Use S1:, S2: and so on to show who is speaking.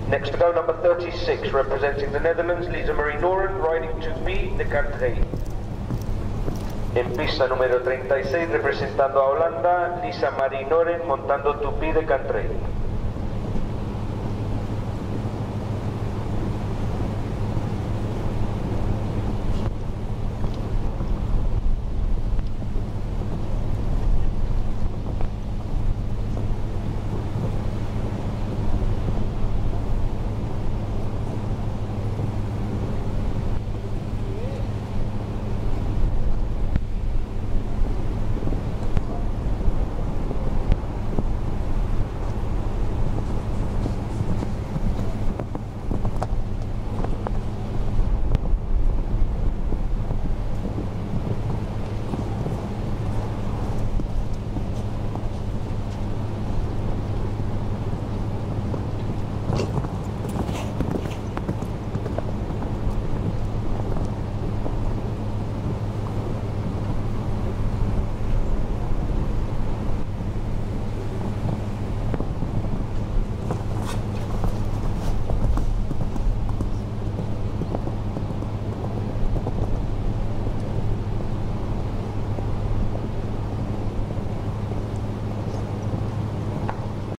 S1: Next to go, number 36, representing the Netherlands, Lisa Marie Noren, riding 2B de Cantrey. En pista número 36, representando a Holanda, Lisa Marie Noren, montando 2B de Cantrey.